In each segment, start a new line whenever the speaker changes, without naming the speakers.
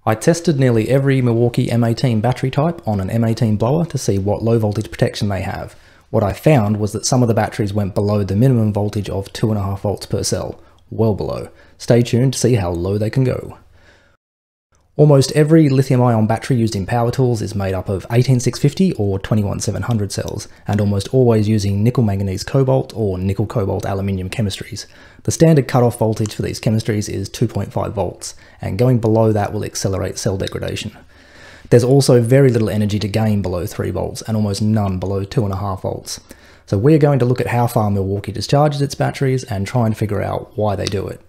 I tested nearly every Milwaukee M18 battery type on an M18 blower to see what low voltage protection they have. What I found was that some of the batteries went below the minimum voltage of 2.5 volts per cell, well below. Stay tuned to see how low they can go. Almost every lithium-ion battery used in power tools is made up of 18650 or 21700 cells, and almost always using nickel-manganese cobalt or nickel-cobalt aluminium chemistries. The standard cutoff voltage for these chemistries is 2.5 volts, and going below that will accelerate cell degradation. There's also very little energy to gain below 3 volts, and almost none below 2.5 volts. So we're going to look at how far Milwaukee discharges its batteries and try and figure out why they do it.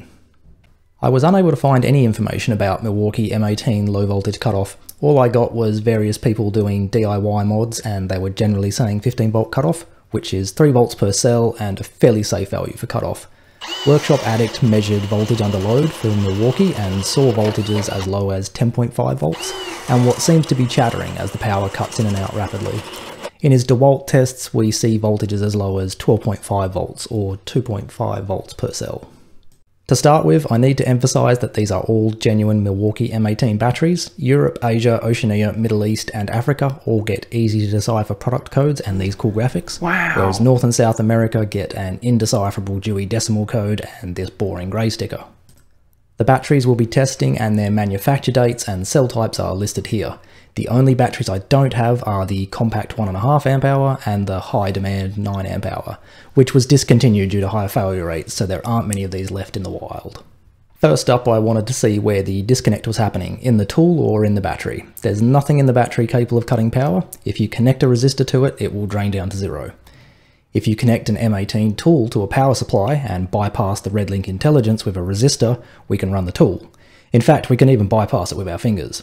I was unable to find any information about Milwaukee M18 low voltage cutoff. All I got was various people doing DIY mods, and they were generally saying 15 volt cutoff, which is 3 volts per cell and a fairly safe value for cutoff. Workshop Addict measured voltage under load for Milwaukee and saw voltages as low as 10.5 volts, and what seems to be chattering as the power cuts in and out rapidly. In his DeWalt tests, we see voltages as low as 12.5 volts or 2.5 volts per cell. To start with, I need to emphasise that these are all genuine Milwaukee M18 batteries. Europe, Asia, Oceania, Middle East and Africa all get easy to decipher product codes and these cool graphics, whereas North and South America get an indecipherable Dewey Decimal code and this boring grey sticker. The batteries we'll be testing and their manufacture dates and cell types are listed here. The only batteries I don't have are the compact 1.5 amp hour and the high demand 9 amp hour, which was discontinued due to higher failure rates, so there aren't many of these left in the wild. First up, I wanted to see where the disconnect was happening, in the tool or in the battery. There's nothing in the battery capable of cutting power. If you connect a resistor to it, it will drain down to zero. If you connect an M18 tool to a power supply and bypass the red link intelligence with a resistor, we can run the tool. In fact, we can even bypass it with our fingers.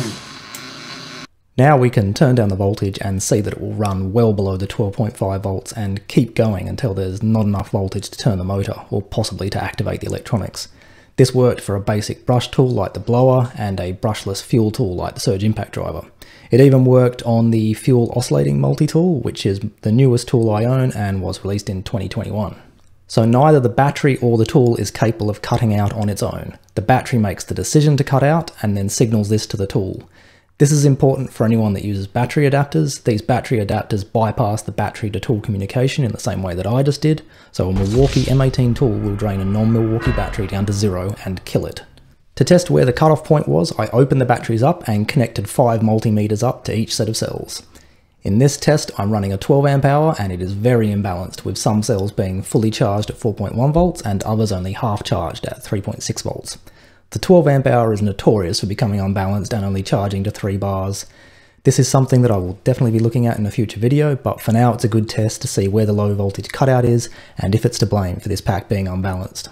Now we can turn down the voltage and see that it will run well below the 12.5 volts and keep going until there's not enough voltage to turn the motor, or possibly to activate the electronics. This worked for a basic brush tool like the blower and a brushless fuel tool like the surge impact driver. It even worked on the fuel oscillating multi-tool, which is the newest tool I own and was released in 2021. So neither the battery or the tool is capable of cutting out on its own. The battery makes the decision to cut out and then signals this to the tool. This is important for anyone that uses battery adapters. These battery adapters bypass the battery to tool communication in the same way that I just did, so a Milwaukee M18 tool will drain a non-Milwaukee battery down to zero and kill it. To test where the cutoff point was, I opened the batteries up and connected 5 multimeters up to each set of cells. In this test, I'm running a 12 amp hour and it is very imbalanced, with some cells being fully charged at 4.1 volts and others only half charged at 3.6 volts. The 12 amp hour is notorious for becoming unbalanced and only charging to 3 bars. This is something that I will definitely be looking at in a future video, but for now it's a good test to see where the low voltage cutout is and if it's to blame for this pack being unbalanced.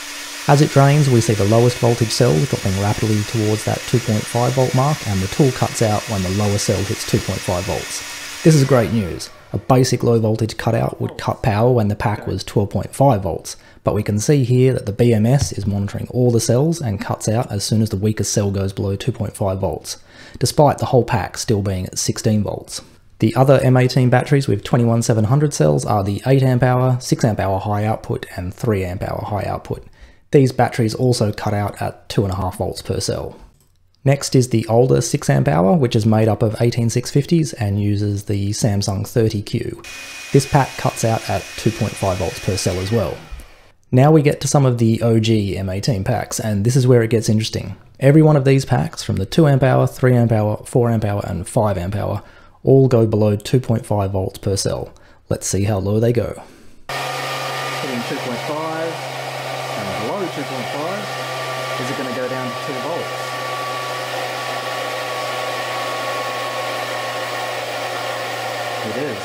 As it drains, we see the lowest voltage cells dropping rapidly towards that 2.5 volt mark, and the tool cuts out when the lower cell hits 2.5 volts. This is great news. A basic low voltage cutout would cut power when the pack was 12.5 volts, but we can see here that the BMS is monitoring all the cells and cuts out as soon as the weakest cell goes below 2.5 volts, despite the whole pack still being at 16 volts. The other M18 batteries with 21700 cells are the 8 amp hour, 6 amp hour high output and 3 amp hour high output. These batteries also cut out at 2.5 volts per cell. Next is the older 6 amp hour, which is made up of 18650s and uses the Samsung 30Q. This pack cuts out at 2.5 volts per cell as well. Now we get to some of the OG M18 packs, and this is where it gets interesting. Every one of these packs, from the 2 amp hour, 3 amp hour, 4 amp hour and 5 amp hour, all go below 2.5 volts per cell. Let's see how low they go. Hitting 2.5 and below 2.5. Is it going to go down to 2 volts? It is.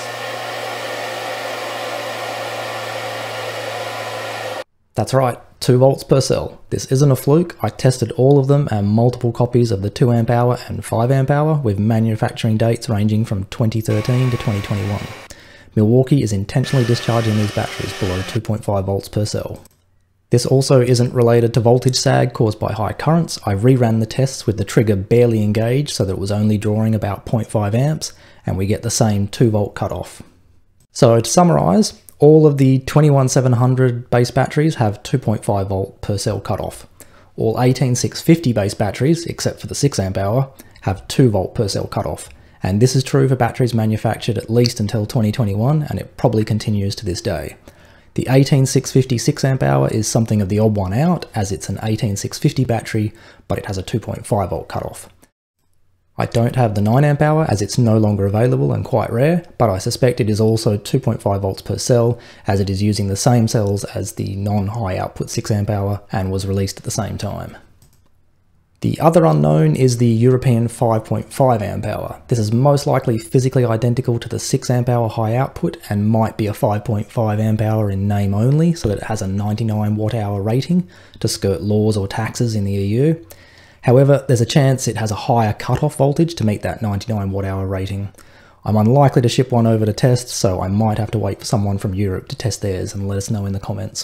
That's right, 2 volts per cell. This isn't a fluke. I tested all of them and multiple copies of the 2 amp hour and 5 amp hour with manufacturing dates ranging from 2013 to 2021. Milwaukee is intentionally discharging these batteries below 2.5 volts per cell. This also isn't related to voltage sag caused by high currents. I reran the tests with the trigger barely engaged so that it was only drawing about 0.5 amps, and we get the same 2 volt cutoff. So to summarise, all of the 21700 base batteries have 2.5 volt per cell cutoff. All 18650 based batteries, except for the 6Ah, have 2 volt per cell cutoff, and this is true for batteries manufactured at least until 2021, and it probably continues to this day. The 18650 6Ah is something of the odd one out, as it's an 18650 battery, but it has a 2.5 volt cutoff. I don't have the 9Ah as it's no longer available and quite rare, but I suspect it is also 2.5 volts per cell, as it is using the same cells as the non-high output 6Ah and was released at the same time. The other unknown is the European 5.5 amp hour. This is most likely physically identical to the 6 amp hour high output and might be a 5.5 amp hour in name only, so that it has a 99 watt hour rating to skirt laws or taxes in the EU. However, there's a chance it has a higher cutoff voltage to meet that 99 watt hour rating. I'm unlikely to ship one over to test, so I might have to wait for someone from Europe to test theirs and let us know in the comments.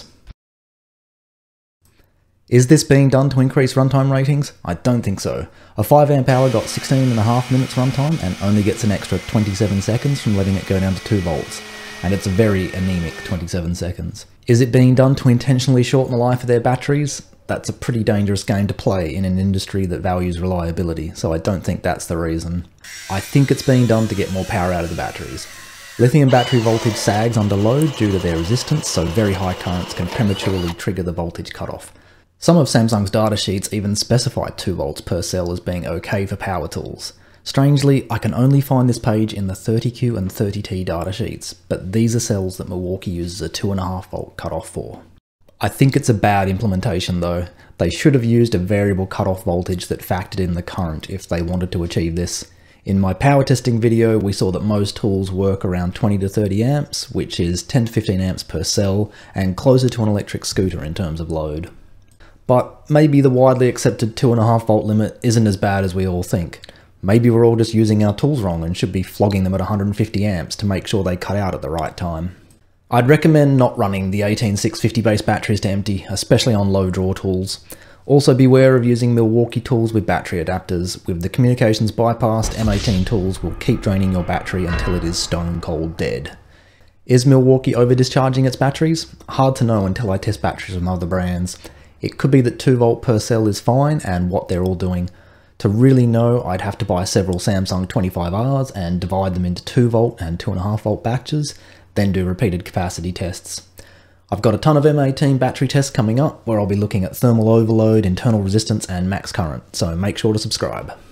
Is this being done to increase runtime ratings? I don't think so. A 5 amp hour got 16.5 minutes runtime and only gets an extra 27 seconds from letting it go down to 2 volts. And it's a very anemic 27 seconds. Is it being done to intentionally shorten the life of their batteries? That's a pretty dangerous game to play in an industry that values reliability, so I don't think that's the reason. I think it's being done to get more power out of the batteries. Lithium battery voltage sags under load due to their resistance, so very high currents can prematurely trigger the voltage cutoff. Some of Samsung's datasheets even specify 2 volts per cell as being okay for power tools. Strangely, I can only find this page in the 30Q and 30T datasheets, but these are cells that Milwaukee uses a 2.5 volt cutoff for. I think it's a bad implementation though. They should have used a variable cutoff voltage that factored in the current if they wanted to achieve this. In my power testing video, we saw that most tools work around 20 to 30 amps, which is 10 to 15 amps per cell, and closer to an electric scooter in terms of load. But maybe the widely accepted 2.5 volt limit isn't as bad as we all think. Maybe we're all just using our tools wrong and should be flogging them at 150 amps to make sure they cut out at the right time. I'd recommend not running the 18650 base batteries to empty, especially on low draw tools. Also beware of using Milwaukee tools with battery adapters. With the communications bypassed, M18 tools will keep draining your battery until it is stone cold dead. Is Milwaukee over discharging its batteries? Hard to know until I test batteries from other brands. It could be that 2 volt per cell is fine and what they're all doing. To really know, I'd have to buy several Samsung 25Rs and divide them into 2 volt and 2.5 volt batches, then do repeated capacity tests. I've got a ton of M18 battery tests coming up where I'll be looking at thermal overload, internal resistance and max current, so make sure to subscribe.